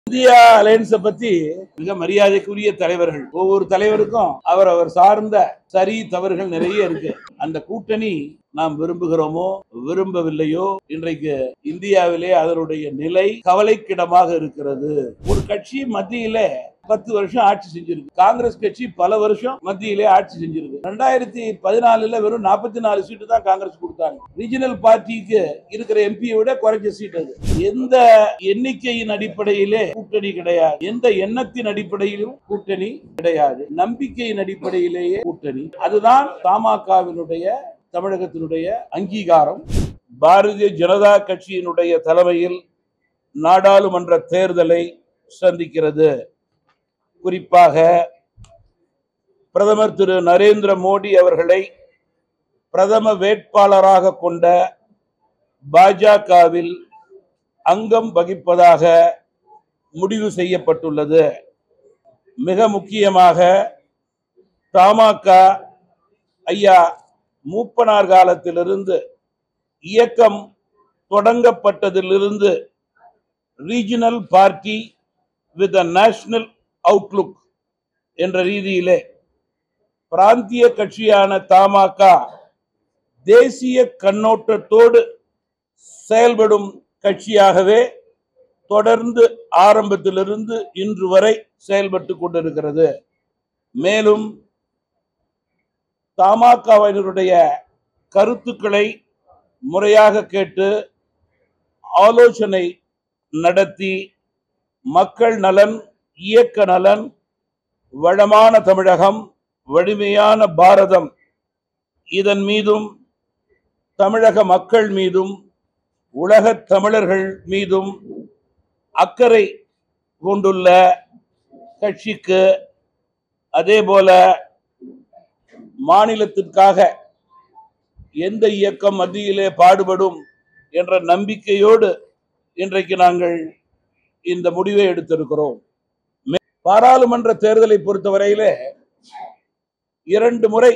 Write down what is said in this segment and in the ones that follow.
India அலையன்ஸை பத்தி மிக மரியாதைக்குரிய தலைவர்கள், ஒவ்வொரு தலைவருக்கும் அவர் சார்ந்த சரி தவறுகள் நிறைய இருக்கு. அந்த கூட்டணி நாம் விரும்புகிறோமோ விரும்பவில்லையோ, இன்றைக்கு இந்தியாவிலே அதனுடைய நிலை கவலைக்கிடமாக இருக்கிறது. ஒரு கட்சி மத்தியில 10 வருஷம் ஆட்சி செஞ்சிருக்கு. காங்கிரஸ் கட்சி பல வருஷம் மத்தியிலே ஆட்சி செஞ்சிருக்கு. 2014 வெறும் 44 சீட்டு தான் காங்கிரஸ் கொடுத்தாங்க. ரீஜனல் பார்ட்டிக்கு இருக்கிற எம்பியை விட குறைஞ்ச சீட் அது. எந்த எண்ணிக்கையின் அடிப்படையிலே கூட்டணி கிடையாது, எந்த எண்ணத்தின் அடிப்படையிலும் கூட்டணி கிடையாது, நம்பிக்கையின் அடிப்படையிலேயே கூட்டணி. அதுதான் தமாகவினுடைய தமிழகத்தினுடைய அங்கீகாரம். பாரதிய ஜனதா கட்சியினுடைய தலைமையில் நாடாளுமன்ற தேர்தலை சந்திக்கிறது. குறிப்பாக பிரதமர் திரு நரேந்திர மோடி அவர்களை பிரதம வேட்பாளராக கொண்ட பாஜகவில் அங்கம் வகிப்பதாக முடிவு செய்யப்பட்டுள்ளது. மிக முக்கியமாக தமாக ஐயா மூப்பனார் காலத்திலிருந்து இயக்கம் தொடங்கப்பட்டதிலிருந்து regional party with a national outlook என்ற ரீதியிலே பிராந்திய கட்சியான தமாக தேசிய கண்ணோட்டத்தோடு செயல்படும் கட்சியாகவே தொடர்ந்து ஆரம்பத்திலிருந்து இன்று வரை செயல்பட்டு கொண்டிருக்கிறது. மேலும் தமாகவினருடைய கருத்துக்களை முறையாக கேட்டு ஆலோசனை நடத்தி மக்கள் நலன், இயக்க நலன், வளமான தமிழகம், வலிமையான பாரதம், இதன் மீதும் தமிழக மக்கள் மீதும் உலக தமிழர்கள் மீதும் அக்கறை கொண்டுள்ள கட்சிக்கு, அதேபோல மாநிலத்திற்காக எந்த இயக்கம் மத்தியிலே பாடுபடும் என்ற நம்பிக்கையோடு இன்றைக்கு நாங்கள் இந்த முடிவை எடுத்திருக்கிறோம். பாராளுமன்ற தேர்தலை பொறுத்தவரையிலே 2 முறை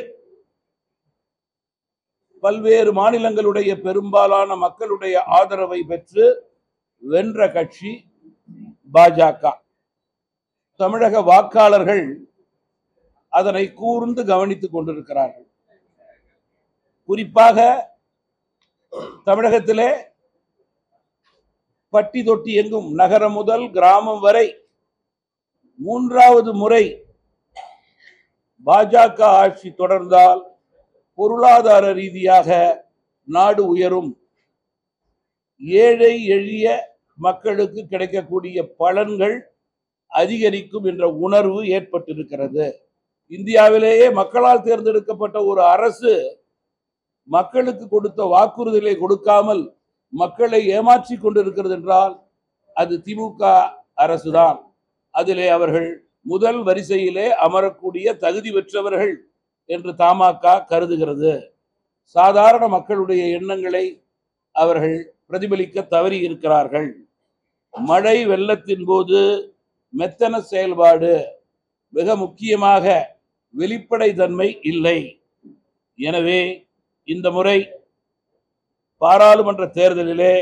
பல்வேறு மாநிலங்களுடைய பெரும்பாலான மக்களுடைய ஆதரவை பெற்று வென்ற கட்சி பாஜக. தமிழக வாக்காளர்கள் அதனை கூர்ந்து கவனித்துக் கொண்டிருக்கிறார்கள். குறிப்பாக தமிழகத்திலே பட்டி தொட்டி எங்கும், நகரம் முதல் கிராமம் வரை 3வது முறை பாஜக ஆட்சி தொடர்ந்தால் பொருளாதார ரீதியாக நாடு உயரும், ஏழை எளிய மக்களுக்கு கிடைக்கக்கூடிய பலன்கள் அதிகரிக்கும் என்ற உணர்வு ஏற்பட்டிருக்கிறது. இந்தியாவிலேயே மக்களால் தேர்ந்தெடுக்கப்பட்ட ஒரு அரசு மக்களுக்கு கொடுத்த வாக்குறுதிகளை கொடுக்காமல் மக்களை ஏமாற்றி கொண்டிருக்கிறது என்றால் அது திமுக அரசுதான். அதிலே அவர்கள் முதல் வரிசையிலே அமரக்கூடிய தகுதி பெற்றவர்கள் என்று தமாக கருதுகிறது. சாதாரண மக்களுடைய எண்ணங்களை அவர்கள் பிரதிபலிக்க தவறி இருக்கிறார்கள். மழை வெள்ளத்தின் போது மெத்தன செயல்பாடு, மிக முக்கியமாக வெளிப்படை தன்மை இல்லை. எனவே இந்த முறை பாராளுமன்ற தேர்தலிலே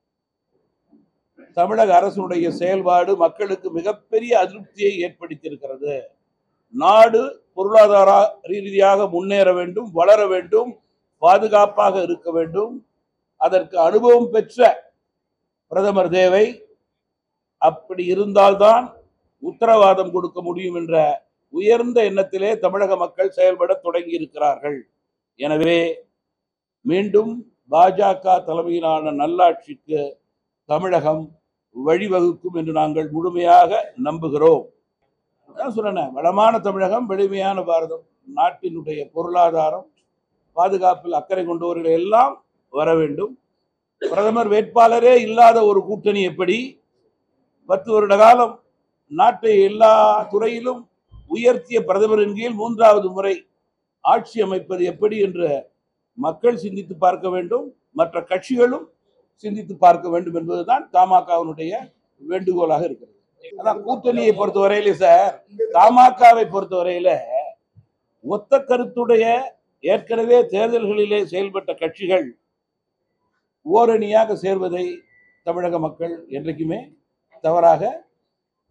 தமிழக அரசுடைய செயல்பாடு மக்களுக்கு மிகப்பெரிய அதிருப்தியை ஏற்படுத்தியிருக்கிறது. நாடு பொருளாதார ரீதியாக முன்னேற வேண்டும், வளர வேண்டும், பாதுகாப்பாக இருக்க வேண்டும். அதற்கு அனுபவம் பெற்ற பிரதமர் தேவை. அப்படி இருந்தால்தான் உத்தரவாதம் கொடுக்க முடியும் என்ற உயர்ந்த எண்ணத்திலே தமிழக மக்கள் செயல்பட தொடங்கி இருக்கிறார்கள். எனவே மீண்டும் பாஜக தலைமையிலான நல்லாட்சிக்கு தமிழகம் வழிவகுக்கும் என்று நாங்கள் முழுமையாக நம்புகிறோம். அதான் சொன்னேன், வளமான தமிழகம், வலிமையான பாரதம். நாட்டினுடைய பொருளாதாரம், பாதுகாப்பில் அக்கறை கொண்டவர்கள் எல்லாம் வர வேண்டும். பிரதமர் வேட்பாளரே இல்லாத ஒரு கூட்டணி எப்படி 10 வருட காலம் நாட்டை எல்லா துறையிலும் உயர்த்திய பிரதமரின் கீழ் 3வது முறை ஆட்சி அமைப்பது எப்படி என்று மக்கள் சிந்தித்து பார்க்க வேண்டும், மற்ற கட்சிகளும் சிந்தித்து பார்க்க வேண்டும் என்பதுதான் தமாகவினுடைய வேண்டுகோளாக இருக்கிறது. அதான் கூட்டணியை பொறுத்தவரையில சார், தமாகவை பொறுத்தவரையில ஒத்த கருத்துடைய ஏற்கனவே தேர்தல்களிலே செயல்பட்ட கட்சிகள் ஓரணியாக சேர்வதை தமிழக மக்கள் என்றைக்குமே தவறாக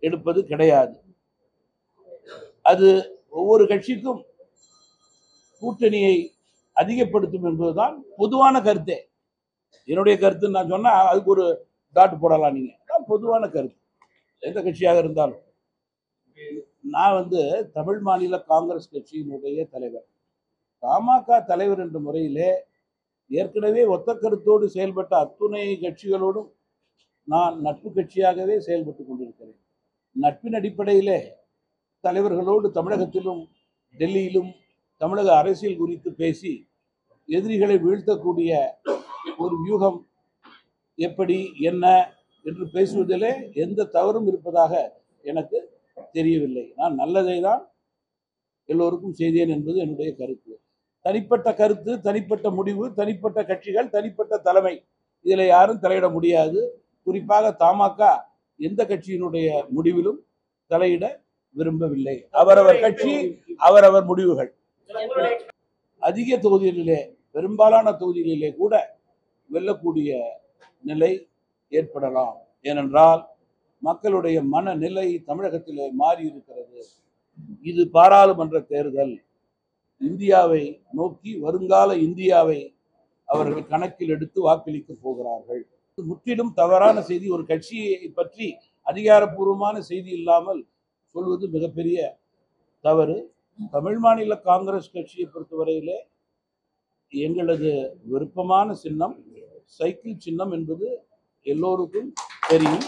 எடுப்பது கிடையாது. அது ஒவ்வொரு கட்சிக்கும் கூட்டணியை அதிகப்படுத்தும் என்பதுதான் பொதுவான கருத்தே. என்னுடைய கருத்து நான் சொன்னா அதுக்கு ஒரு டாட் போடலாம். நீங்க பொதுவான கருத்து எந்த கட்சியாக இருந்தாலும். நான் தமிழ் மாநில காங்கிரஸ் கட்சியினுடைய தலைவர், பாமக தலைவர் என்ற முறையிலே ஏற்கனவே ஒத்த கருத்தோடு செயல்பட்ட அத்துணை கட்சிகளோடும் நான் நட்பு கட்சியாகவே செயல்பட்டு கொண்டிருக்கிறேன். நட்பின் அடிப்படையிலே தலைவர்களோடு தமிழகத்திலும் டெல்லியிலும் தமிழக அரசியல் குறித்து பேசி எதிரிகளை வீழ்த்தக்கூடிய ஒரு வியூகம் எப்படி என்ன என்று பேசுவதிலே எந்த தவறும் இருப்பதாக எனக்கு தெரியவில்லை. நான் நல்லதை தான் எல்லோருக்கும் செய்தேன் என்பது என்னுடைய கருத்து. தனிப்பட்ட கருத்து, தனிப்பட்ட முடிவு, தனிப்பட்ட கட்சிகள், தனிப்பட்ட தலைமை, இதில் யாரும் தலையிட முடியாது. குறிப்பாக தமாக எந்த கட்சியினுடைய முடிவிலும் தலையிட விரும்பவில்லை. அவரவர் கட்சி, அவரவர் முடிவுகள். அதிக தொகுதிகளிலே, பெரும்பாலான தொகுதிகளிலே கூட வெல்லக்கூடிய நிலை ஏற்படலாம். ஏனென்றால் மக்களுடைய மனநிலை தமிழகத்திலே மாறி இருக்கிறது. இது பாராளுமன்ற தேர்தல். இந்தியாவை நோக்கி வருங்கால இந்தியாவை அவர்கள் கணக்கில் எடுத்து வாக்களிக்க போகிறார்கள். முற்றிலும் தவறான செய்தி. ஒரு கட்சியை பற்றி அதிகாரப்பூர்வமான செய்தி இல்லாமல் சொல்வது மிகப்பெரிய தவறு. தமிழ் மாநில காங்கிரஸ் கட்சியை பொறுத்தவரையிலே எங்களது விருப்பமான சின்னம் சைக்கிள் சின்னம் என்பது எல்லோருக்கும் தெரியும்.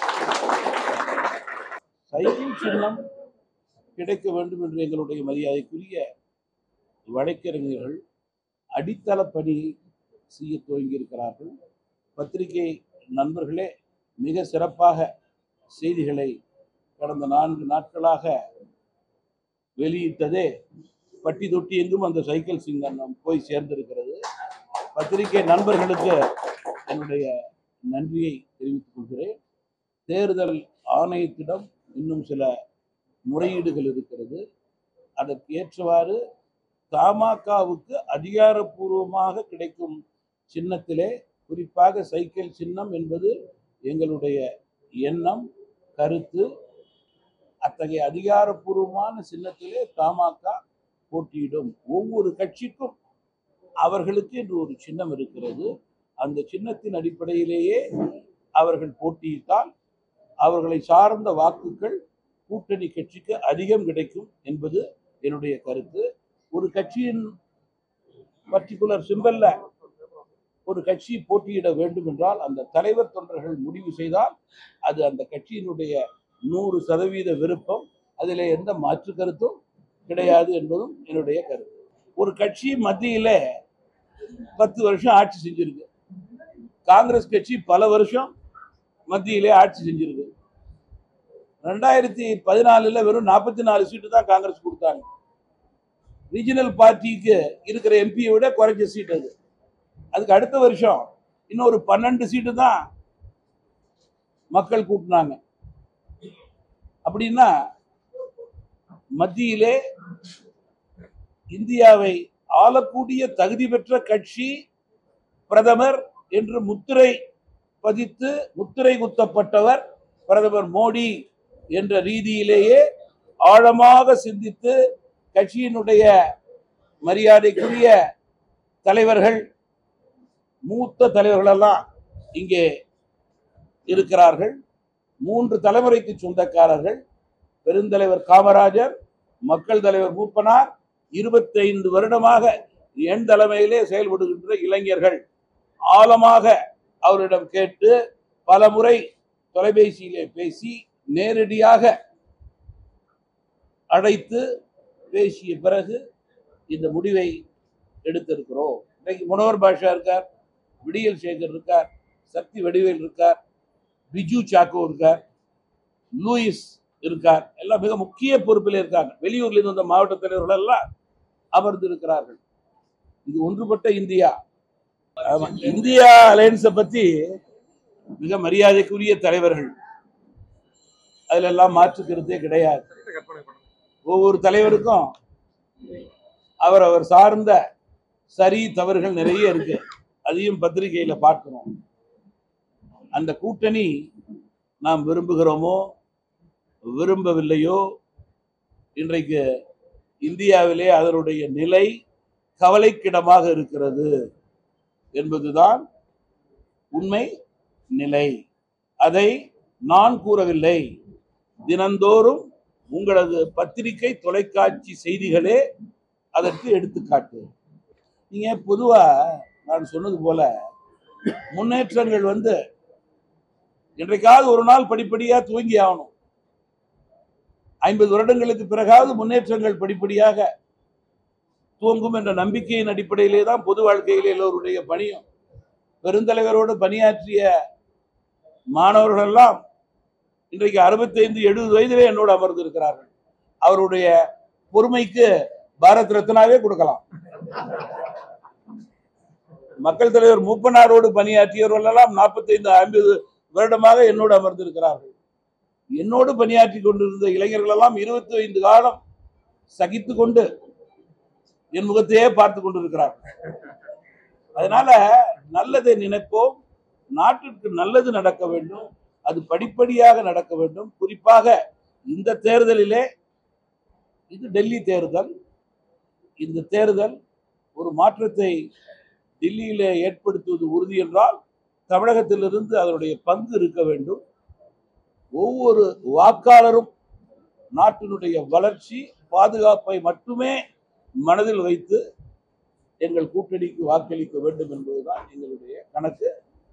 சைக்கிள் சின்னம் கிடைக்க வேண்டும் என்று எங்களுடைய மரியாதைக்குரிய வழக்கறிஞர்கள் அடித்தள பணி செய்ய துவங்கியிருக்கிறார்கள். பத்திரிகை நண்பர்களே மிக சிறப்பாக செய்திகளை கடந்த 4 நாட்களாக வெளியிட்டதே பட்டி தொட்டி எங்கும் அந்த சைக்கிள் சின்னம் போய் சேர்ந்திருக்கிறது. பத்திரிகை நண்பர்களுக்கு என்னுடைய நன்றியை தெரிவித்துக் கொள்கிறேன். தேர்தல் ஆணையத்திடம் இன்னும் சில முறையீடுகள் இருக்கிறது. அதற்கு ஏற்றவாறு தமாகவுக்கு அதிகாரப்பூர்வமாக கிடைக்கும் சின்னத்திலே, குறிப்பாக சைக்கிள் சின்னம் என்பது எங்களுடைய எண்ணம், கருத்து. அத்தகைய அதிகாரப்பூர்வமான சின்னத்திலே தமாக போட்டியிடும். ஒவ்வொரு கட்சிக்கும் அவர்களுக்கு என்று ஒரு சின்னம் இருக்கிறது. அந்த சின்னத்தின் அடிப்படையிலேயே அவர்கள் போட்டியிட்டால் அவர்களை சார்ந்த வாக்குகள் கூட்டணி கட்சிக்கு அதிகம் கிடைக்கும் என்பது என்னுடைய கருத்து. ஒரு கட்சியின் பர்டிகுலர் சிம்பல்ல ஒரு கட்சி போட்டியிட வேண்டும் என்றால் அந்த தலைவர் தொண்டர்கள் முடிவு செய்தால் அது அந்த கட்சியினுடைய 100% விருப்பம். அதில் எந்த மாற்று கருத்தும் கிடையாது என்பதும் என்னுடைய கருத்து. ஒரு கட்சி மத்தியில 10 வருஷம் ஆட்சி செஞ்சிருக்கு. காங்கிரஸ் கட்சி பல வருஷம் மத்தியிலே ஆட்சி செஞ்சிருக்கு. 2014 வெறும் 44 சீட்டு தான் காங்கிரஸ் கொடுத்தாங்க. ரீஜனல் பார்ட்டிக்கு இருக்கிற எம்பியை விட குறைஞ்ச சீட் அது. அதுக்கு அடுத்த வருஷம் இன்னொரு 12 சீட்டு தான் மக்கள் கூட்டினாங்க. அப்படின்னா மத்தியிலே இந்தியாவை ஆளக்கூடிய தகுதி பெற்ற கட்சி பிரதமர் என்று முத்திரை பதித்து முத்திரை குத்தப்பட்டவர் பிரதமர் மோடி என்ற ரீதியிலேயே ஆழமாக சிந்தித்து கட்சியினுடைய மரியாதைக்குரிய தலைவர்கள், மூத்த தலைவர்கள் எல்லாம் இங்கே இருக்கிறார்கள். 3 தலைமுறைக்கு சொந்தக்காரர்கள். பெருந்தலைவர் காமராஜர், மக்கள் தலைவர் மூப்பனார், 25 வருடமாக என் தலைமையிலே செயல்படுகின்ற இளைஞர்கள் ஆழமாக அவரிடம் கேட்டு பல முறை தொலைபேசியிலே பேசி நேரடியாக அழைத்து பேசிய பிறகு இந்த முடிவை எடுத்திருக்கிறோம். இன்னைக்கு முனவர் பாஷா இருக்கார், விடியல் சேகர் இருக்கார், சக்தி வடிவேல் இருக்கார், பிஜு சாக்கோ இருக்கார், லூயிஸ் இருக்கார். எல்லாம் மிக முக்கிய பொறுப்பில் இருக்காங்க. வெளியூர்ல இருந்து வந்த மாவட்ட தலைவர்கள் எல்லாம் அமர்ந்து இருக்கிறார்கள். இது ஒன்றுபட்ட இந்தியா. இந்தியா அலையன்ஸை பத்தி மிக மரியாதைக்குரிய தலைவர்கள், அதுல எல்லாம் மாற்றுக்கிறதே கிடையாது. ஒவ்வொரு தலைவருக்கும் அவர் சார்ந்த சரி தவறுகள் நிறைய இருக்கு. அதையும் பத்திரிகையில பார்க்கிறோம். அந்த கூட்டணி நாம் விரும்புகிறோமோ விரும்பவில்லையோ இன்றைக்கு இந்தியாவிலே அதனுடைய நிலை கவலைக்கிடமாக இருக்கிறது என்பதுதான் உண்மை நிலை. அதை நான் கூறவில்லை. தினந்தோறும் உங்களது பத்திரிகை தொலைக்காட்சி செய்திகளே அதற்கு எடுத்துக்காட்டு. நீங்க பொதுவா நான் சொன்னது போல முன்னேற்றங்கள் இன்றைக்காவது ஒரு நாள் படிப்படியா துவங்கி ஆகணும். 50 வருடங்களுக்கு பிறகாவது முன்னேற்றங்கள் படிப்படியாக துவங்கும் என்ற நம்பிக்கையின் அடிப்படையிலே தான் பொது வாழ்க்கையிலே எல்லோருடைய பணியும். பெருந்தலைவரோடு பணியாற்றிய மாணவர்கள் எல்லாம் இன்றைக்கு 65-70 வயதிலே என்னோடு அமர்ந்து இருக்கிறார்கள். அவருடைய பொறுமைக்கு பாரத் ரத்னாவே கொடுக்கலாம். மக்கள் தலைவர் மூப்பனாரோடு பணியாற்றியவர்கள் எல்லாம் 45-50 வருடமாக என்னோடு அமர்ந்திருக்கிறார்கள். என்னோடு பணியாற்றி கொண்டிருந்த இளைஞர்கள் எல்லாம் 25 காலம் சகித்து கொண்டு என் முகத்தையே பார்த்து கொண்டிருக்கிறார்கள். அதனால நல்லதை நினைப்போம். நாட்டிற்கு நல்லது நடக்க வேண்டும். அது படிப்படியாக நடக்க வேண்டும். குறிப்பாக இந்த தேர்தலிலே, இது டெல்லி தேர்தல், இந்த தேர்தல் ஒரு மாற்றத்தை டெல்லியிலே ஏற்படுத்துவது உறுதி என்றால் தமிழகத்திலிருந்து அதனுடைய பங்கு இருக்க வேண்டும். ஒவ்வொரு வாக்காளரும் நாட்டினுடைய வளர்ச்சி பாதுகாப்பை மட்டுமே மனதில் வைத்து எங்கள் கூட்டணிக்கு வாக்களிக்க வேண்டும் என்பதுதான் எங்களுடைய கணக்கு.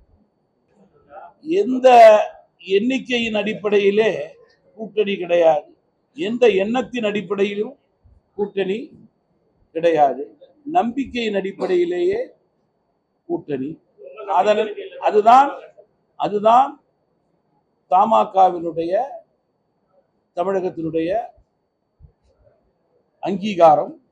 எந்த எண்ணிக்கையின் அடிப்படையிலே கூட்டணி கிடையாது, எந்த எண்ணத்தின் அடிப்படையிலும் கூட்டணி கிடையாது. நம்பிக்கையின் அடிப்படையிலேயே கூட்டணி. அதுதான் தமாகவினுடைய தமிழகத்தினுடைய அங்கீகாரம்.